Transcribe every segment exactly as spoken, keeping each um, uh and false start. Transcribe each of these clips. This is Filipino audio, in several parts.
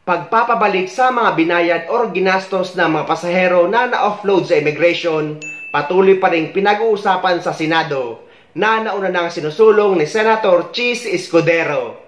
pagpapabalik sa mga binayad o ginastos ng mga pasahero na na-offload sa immigration, patuloy pa rin pinag-uusapan sa Senado na nauna nang sinusulong ni Senator Chis Escudero.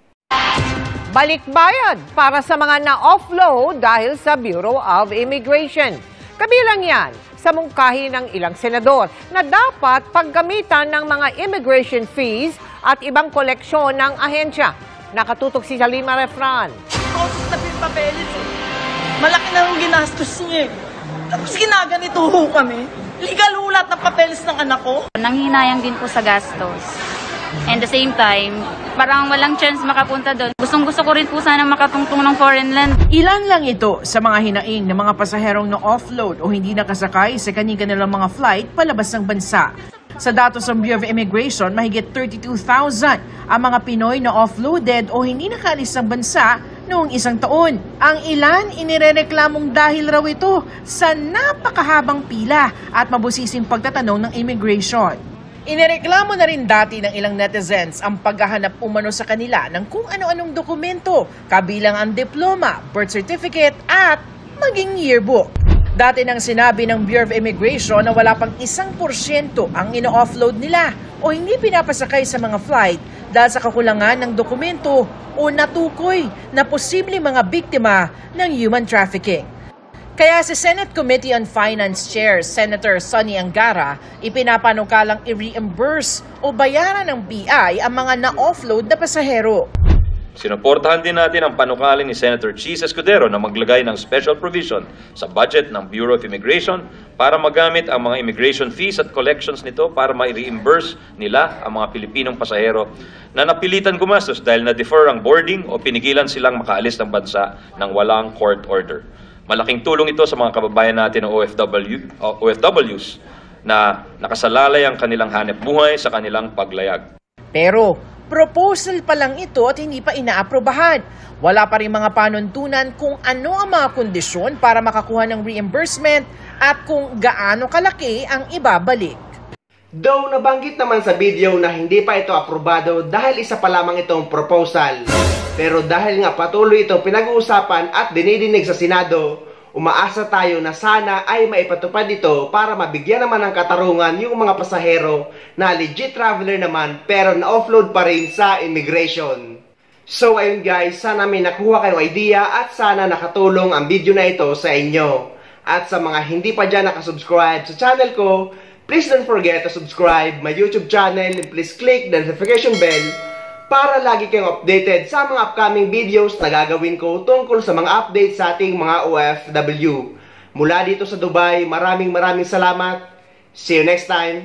Balikbayad para sa mga na-offload dahil sa Bureau of Immigration. Kabilang yan sa mungkahi ng ilang senador na dapat paggamitan ng mga immigration fees at ibang koleksyon ng ahensya. Nakatutok si Salima Refran. Kautos na pinapapelis eh. Malaki na yung ginastos niya eh. Tapos ginaganito ho kami. Legal ho lahat ng papeles ng anak ko. Nanghinayang din po sa gastos. And the same time, parang walang chance makapunta doon. Gustong gusto ko rin po sana makatungtong ng foreign land. Ilan lang ito sa mga hinaing ng mga pasaherong na-offload o hindi nakasakay sa kani-kanilang mga flight palabas ng bansa. Sa datos ng Bureau of Immigration, mahigit thirty-two thousand ang mga Pinoy na offloaded o hindi nakaalis ng bansa noong isang taon. Ang ilan inirereklamong dahil raw ito sa napakahabang pila at mabusising pagtatanong ng immigration. Inireklamo na rin dati ng ilang netizens ang paghahanap umano sa kanila ng kung ano-anong dokumento, kabilang ang diploma, birth certificate at maging yearbook. Dati nang sinabi ng Bureau of Immigration na wala pang isang porsyento ang ino-offload nila o hindi pinapasakay sa mga flight dahil sa kakulangan ng dokumento o natukoy na posibleng mga biktima ng human trafficking. Kaya si Senate Committee on Finance Chair Senator Sonny Angara ipinapanukalang i-reimburse o bayaran ng B I ang mga na-offload na pasahero. Sinuportahan din natin ang panukali ni Senator Chis Escudero na maglagay ng special provision sa budget ng Bureau of Immigration para magamit ang mga immigration fees at collections nito para ma-reimburse nila ang mga Pilipinong pasahero na napilitan gumastos dahil na-defer ang boarding o pinigilan silang makaalis ng bansa ng walang court order. Malaking tulong ito sa mga kababayan natin ng O F W, O F Ws na nakasalalay ang kanilang hanap buhay sa kanilang paglayag. Pero proposal pa lang ito at hindi pa inaaprobahan. Wala pa rin mga panuntunan kung ano ang mga kondisyon para makakuha ng reimbursement at kung gaano kalaki ang ibabalik. Though nabanggit naman sa video na hindi pa ito aprobado dahil isa pa lamang itong proposal. Pero dahil nga patuloy itong pinag-uusapan at dinidinig sa Senado, umaasa tayo na sana ay maipatupad ito para mabigyan naman ng katarungan yung mga pasahero na legit traveler naman pero na-offload pa rin sa immigration. So ayun guys, sana may nakuha kayong idea at sana nakatulong ang video na ito sa inyo. At sa mga hindi pa dyan nakasubscribe sa channel ko, please don't forget to subscribe my YouTube channel and please click the notification bell para lagi kayong updated sa mga upcoming videos na gagawin ko tungkol sa mga updates sa ating mga O F W. Mula dito sa Dubai, maraming maraming salamat. See you next time.